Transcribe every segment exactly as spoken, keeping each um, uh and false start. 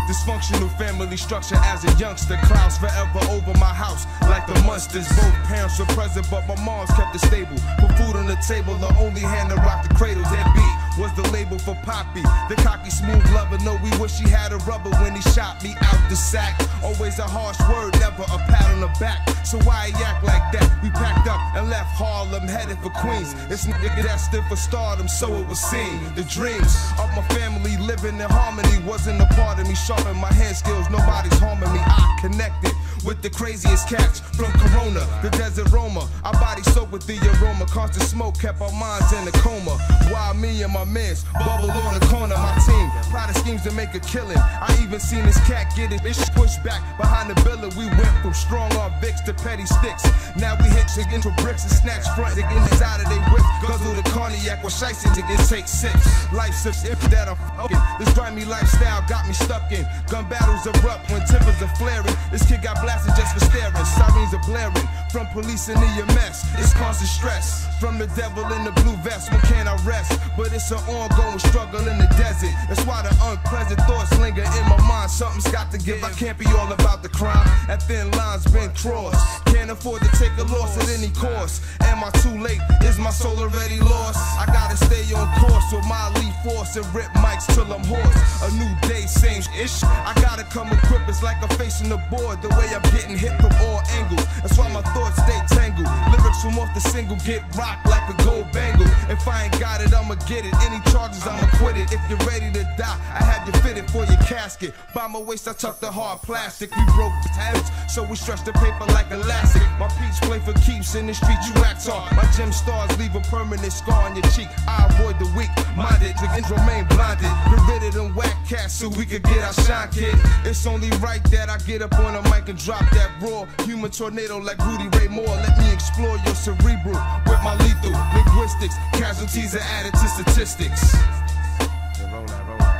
Dysfunctional family structure as a youngster. Clouds forever over my house like the monsters. Both parents were present, but my mom's kept it stable. Put food on the table, the only hand to rock the cradle. That beat was the label for Poppy, the cocky smooth lover. No, we wish he had a rubber when he shot me out the sack. Always a harsh word, never a pat on the back. So why he act like that? We packed up and left Harlem, headed for Queens. It's nigga that stood for stardom, so it was seen. The dreams of my family living in harmony wasn't a part of me. Sharpen my hand skills, nobody's harming me. I connected with the craziest cats from Corona, the desert Roma. Our bodies soaked with the aroma. Constant smoke kept our minds in a coma. While me and my mans bubble on the corner. My team plotted schemes to make a killing. I even seen this cat get it bitch pushed back behind the billet. We went from strong arm Vicks to petty sticks. Now we hit shit into bricks and snatch front to get inside of they whip. Guzzle the cognac with shiesty to get take sips. Life's a if that I'm fucking. This grimy lifestyle got me stuck in. Gun battles erupt when tempers are flaring. This kid got blasted just for staring. Sirens are blaring from police and E M S. It's constant stress from the devil in the blue vest. When can I rest? But it's an ongoing struggle in the desert. That's why the unpleasant thoughts linger in my mind. Something's got to give. I can't be all about the crime. That thin line's been crossed. Can't afford to take a loss at any cost. Am I too late? Is my soul already lost? I gotta stay on course with my lead force and rip mics till I'm hoarse. A new day, same ish. I gotta come equipped. It's like I'm facing the board. The way I'm getting hit from all angles. That's why my thoughts stay tangled. Lyrics from off the single get rocked like a gold bangle. If I ain't got it, I'ma get it. Any charges, I'ma quit it. If you're ready to die, I had you fitted for your casket. By my waist, I tucked the hard plastic. We broke habits, so we stretched the paper like elastic. My peeps play for keeps in the street, you act hard. My gem stars leave a permanent scar on your cheek. I avoid the weak minded, niggas remain blinded. Get rid of them whack cats so we could get our shine, kid. It's only right that I get up on a mic and drop that raw human tornado like Rudy Ray Moore. Let me explore your cerebral with my lethal linguistics. Casualties are added to statistics. Yeah, roll that, roll that.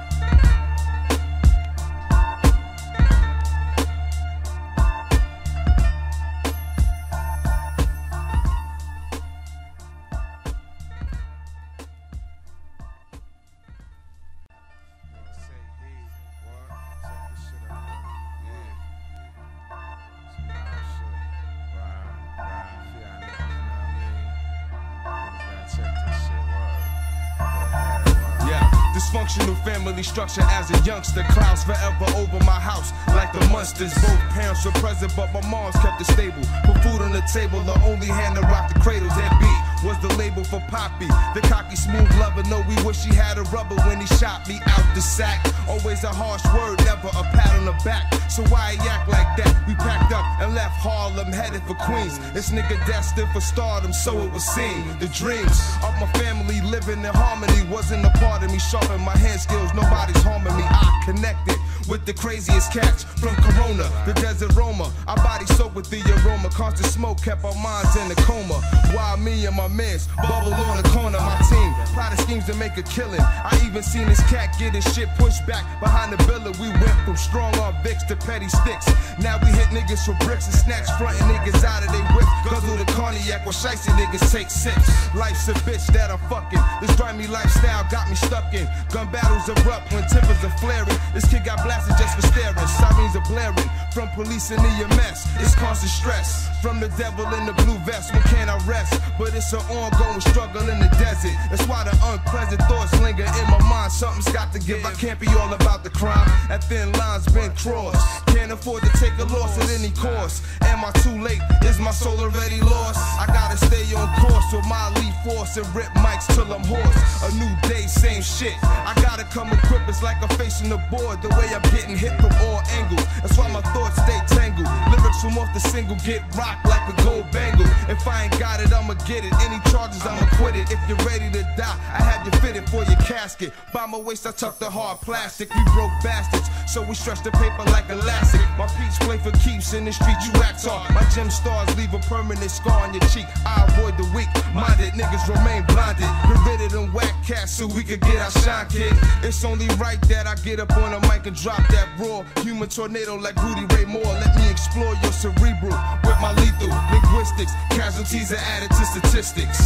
Dysfunctional family structure as a youngster. Clouds forever over my house like the monsters. Both parents were present, but my mom's kept it stable. Put food on the table, the only hand to rock the cradle. That beat was the label for Poppy, the cocky smooth lover. No, we wish he had a rubber when he shot me out the sack. Always a harsh word, never a pat on the back. So why he act like that? We packed up and left Harlem, headed for Queens. This nigga destined for stardom, so it was seen. The dreams of my family living in harmony wasn't a part of me. Sharpen my hand skills, nobody's harming me. I connected with the craziest cats from Corona, the desert Roma. Our bodies soaked with the aroma. Constant smoke kept our minds in a coma. While me and my mans bubble on the corner. My team plotted schemes to make a killing. I even seen this cat get his shit pushed back behind the billet. We went from strong arm Vicks to petty sticks. Now we hit niggas for bricks and snatch frontin' niggas out of they whip. Guzzle the cognac with shiesty niggas take sips. Life's a bitch that I'm fucking. This grimy lifestyle got me stuck in. Gun battles erupt when tempers are flaring. This kid got blasted just for staring. Sirens are blaring from police and E M S. It's constant stress from the devil in the blue vest. When can I rest? But it's an ongoing struggle in the desert. That's why the unpleasant thoughts linger in my mind. Something's got to give. I can't be all about the crime. That thin line's been crossed. Can't afford to take a loss at any cost. Am I too late? Is my soul already lost? I gotta stay on course with my lead force and rip mics till I'm hoarse. A new day, same shit. I gotta come equipped. It's like I'm facing the board. The way I'm getting hit from all angles. That's why my thoughts stay tangled. Lyrics from off the single get rocked like a gold bangle. If I ain't got it, I'ma get it. Any charges, I'ma quit it. If you're ready to die, I had you fitted for your casket. By my waist, I tucked the hard plastic. We broke bastards, so we stretched the paper like elastic. My peeps play for keeps in the street, you act hard. My gem stars leave a permanent scar on your cheek. I avoid the weak minded, niggas remain blinded. Get rid of them whack cats so we could get our shine, kid. It's only right that I get up on a mic and drop that raw human tornado like Rudy Ray Moore. Let me explore your cerebral with my lethal linguistics. Casualties are added to statistics.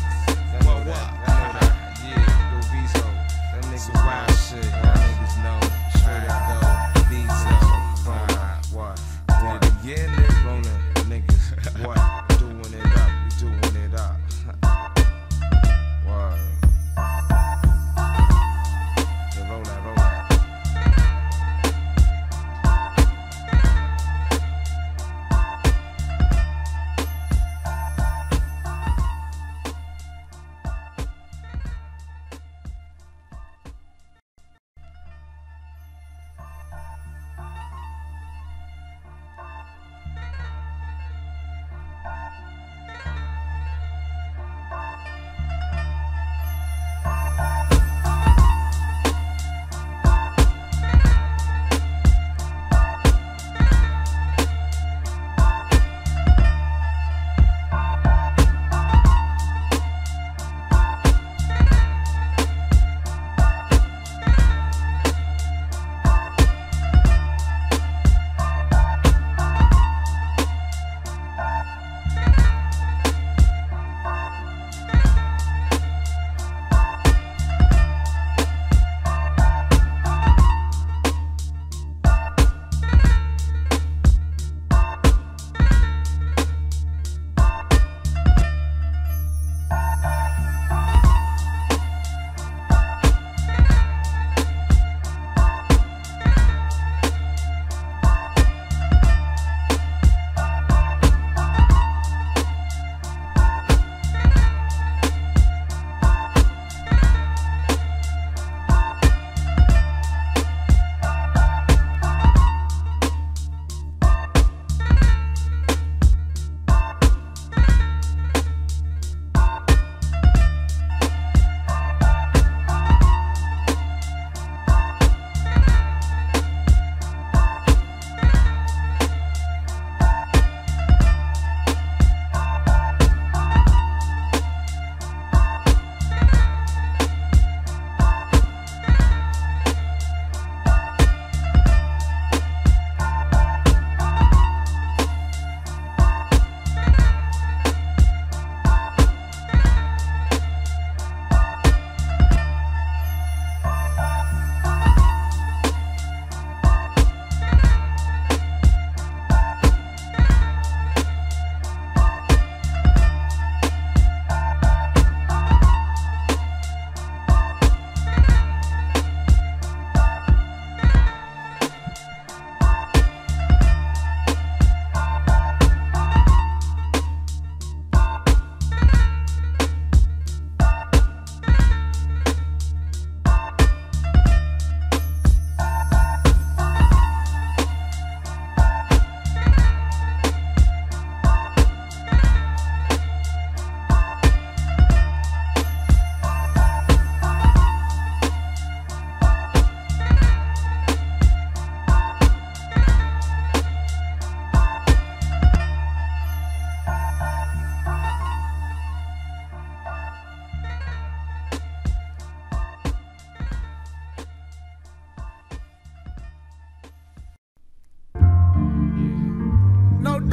What, what? Yeah, yo, Bezo. That nigga wild shit. Y'all niggas know. Straight up, though.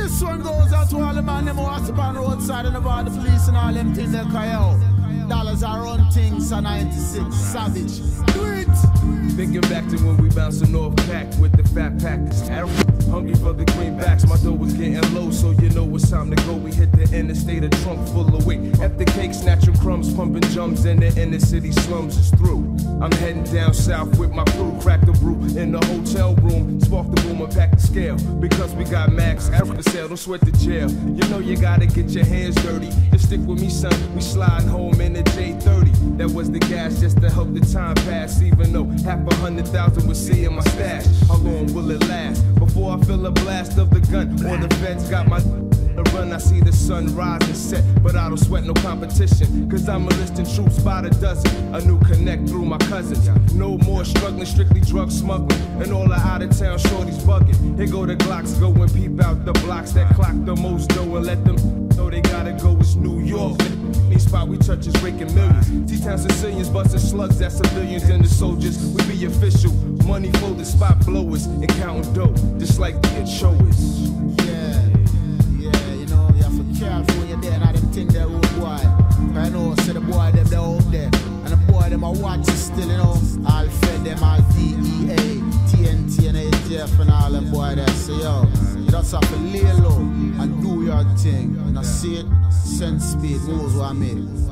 this one goes out to all the man them who are up on the roadside and about the police and all them things they cry out. Dollars are run things are ninety-six. Savage. Do it! Thinking back to when we bouncing off pack with the fat packers. Hungry for the greenbacks, my dough was getting low, so you know it's time to go. We hit the interstate, a trunk full of weight. At the cake, snatching crumbs, pumping jumps, and the inner city slums is through. I'm heading down south with my crew, crack the brew in the hotel room, spark the boom and pack the scale. Because we got max after sale, don't sweat the jail. You know you gotta get your hands dirty. Just stick with me, son. We sliding home in the J thirty. That was the gas just to help the time pass, even though half a hundred thousand was see in my stash. How long will it last before I feel a blast of the gun? Or the feds got my the run, I see the sun rise and set, but I don't sweat no competition, cause I'm enlisting troops by the dozen. A new connect through my cousins. No more struggling, strictly drug smuggling, and all the out of town shorties bugging. Here go the Glocks, go and peep out the blocks that clock the most dough and let them know they gotta go. It's New York. Any spot we touch is raking millions. T-Town Sicilians busting slugs at civilians and the soldiers. We be official, money folded spot blowers and counting dough, just like the show is. Yeah, yeah, you know, you have to be careful when you're there and all them things there, old boy. I know, so the boy them they're out there, and the boy them are watching still, you know. All fed them, all D E A, T N T and A T F and all them boy there. So yo, you just have to lay low and do your thing. And I see it, send speed, moves what I mean.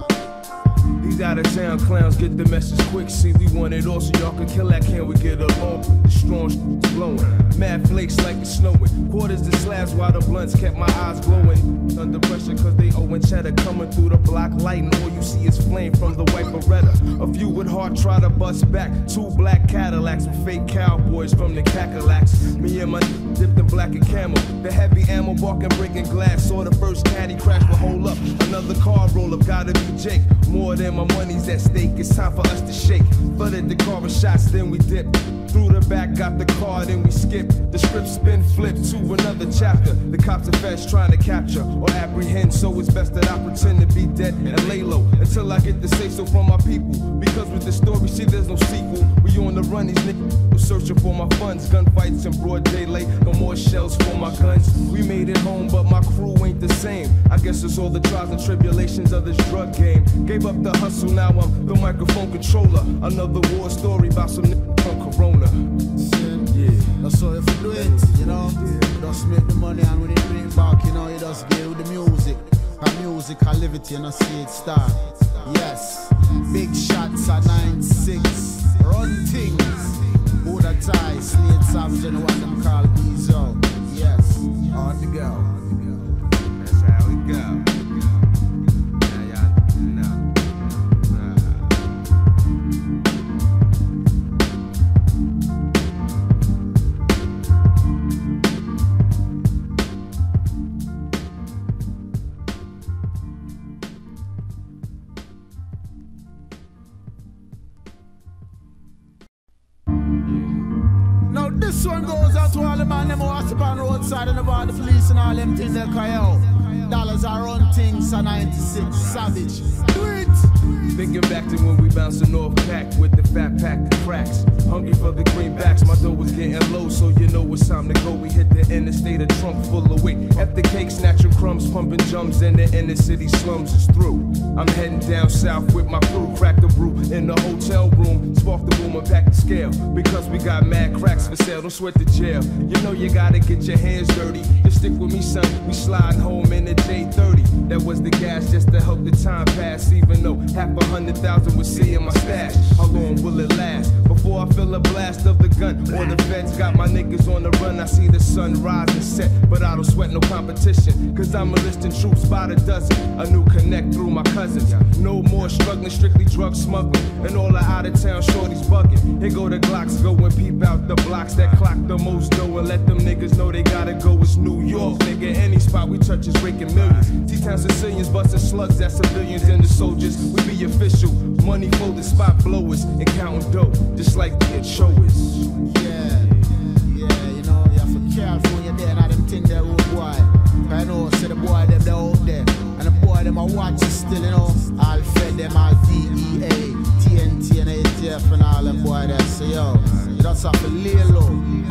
These out of town clowns get the message quick. See, we want it all so y'all can kill that. Can we get along? The strong shit's blowing. Mad flakes like it's snowing. Quarters to slabs while the blunts kept my eyes glowing. Under pressure cause they owing cheddar. Coming through the block light and all you see is flame from the white Beretta. A few with heart try to bust back. Two black Cadillacs with fake cowboys from the Cacalacs. Me and my dipped in black and camel. The heavy ammo barking breaking glass. Saw the first caddy crash, but hold up. Another car roll up, gotta be Jake. More than my money's at stake, it's time for us to shake. Flooded the car with shots, then we dip. Through the back, got the car, then we skip. The script spin flipped to another chapter. The cops and feds trying to capture or apprehend, so it's best that I pretend to be dead and lay low until I get the say so from my people. Because with the story, see there's no sequel. We on the run, these niggas searching for my funds. Gunfights in broad daylight, no more shells for my guns. We made it home, but my crew ain't the same. I guess it's all the trials and tribulations of this drug game. Gave up the hustle, now I'm the microphone controller. Another war story about some niggas from Corona. Yeah, that's all if you do it, you know. You just make the money and when you bring it back, you know, you just get with the music. And music, I live it, you know, see it start. Yes, big shots at nine six. Run things. Buddha tie, Slade Savage, and what them call Bezo. Yes, on the go. That's how we go. This one goes out to all the man them who are up on the roadside and about the police and all them things they cry out. Dollars are run things are ninety-six. Savage. Do it! Thinking back to when we bouncing off pack with the fat pack the cracks. Hungry for the greenbacks, my dough was getting low, so you know it's time to go. We hit the interstate, a trunk full of weight. At the cake, snatching crumbs, pumping jumps, and the inner city slums is through. I'm heading down south with my crew, crack the brew in the hotel room, spark the boom and pack the scale. Because we got mad cracks for sale, don't sweat the jail. You know you gotta get your hands dirty. Just stick with me, son. We sliding home in the J thirty. That was the gas just to help the time pass, even though half a hundred thousand was see in my stash. How long will it last before I feel a blast of the gun? Or the feds got my niggas on the run. I see the sun rise and set, but I don't sweat no competition, cause I'm enlisting troops by the dozen. A new connect through my cousins. No more struggling, strictly drug smuggling, and all the out of town shorties bugging. Here go the Glocks, go and peep out the blocks that clock the most dough and let them niggas know they gotta go. It's New York, nigga. Any spot we touch is raking millions. T-Town Sicilians busting slugs at civilians and the soldiers. We be official, money folded spot blowers and counting dough, just like the show is. Yeah, yeah, you know, you have to be careful when you're there and all them things there, old boy. I know, so the boy them they're out there, and the boy them are watching still, you know. All fed them, all D E A, T N T and A T F and all them boy there. So yo, you just have to lay low and do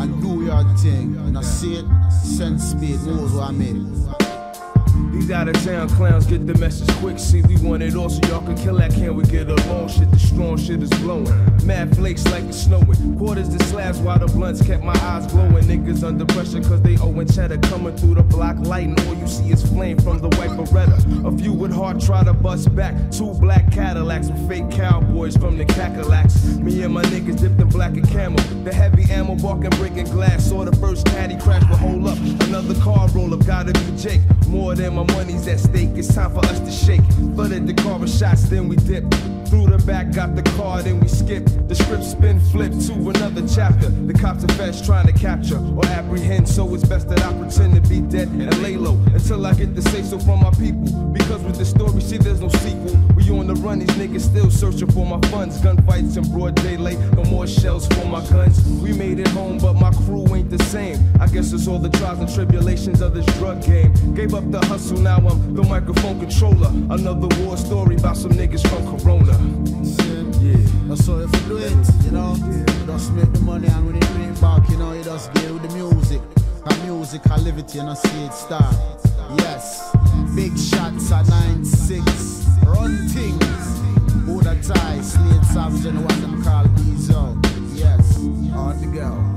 pure thing. You know, see it, sense speed, knows what I mean. These out of town clowns get the message quick. See, we want it all so y'all can kill that. Can we get along? Shit, the strong shit is blowing. Mad flakes like it's snowing. Quarters to slabs while the blunts kept my eyes glowing. Niggas under pressure cause they owing cheddar. Coming through the block light and all you see is flame from the white Beretta. A few with heart try to bust back. Two black Cadillacs with fake cowboys from the Cacalacs. Me and my niggas dipped in black and camel. The heavy ammo barking, breaking glass. Saw the first caddy crash, but hold up. Another car roll up, gotta be Jake. More than my money's at stake, it's time for us to shake. Flooded the car with shots, then we dipped. Through the back, got the car, then we skipped. The script spin flipped to another chapter. The cops are feds trying to capture or apprehend, so it's best that I pretend to be dead and lay low until I get the say so from my people. Because with the story, shit, there's no sequel. We on the run, these niggas still searching for my funds. Gunfights in broad daylight, no more shells for my guns. We made it home, but my crew ain't the same. I guess it's all the trials and tribulations of this drug game. Gave up the hustle, now I'm the microphone controller. Another war story about some niggas from Corona. Yeah, that's how if you do it, you know. You just make the money and when you bring it back, you know, you just get with the music. And music, I live it, you know, see it start. Yes, big shots at nine six, run things. Who that tie, Slade Savage and the one them call Ezo. Yes, on the go.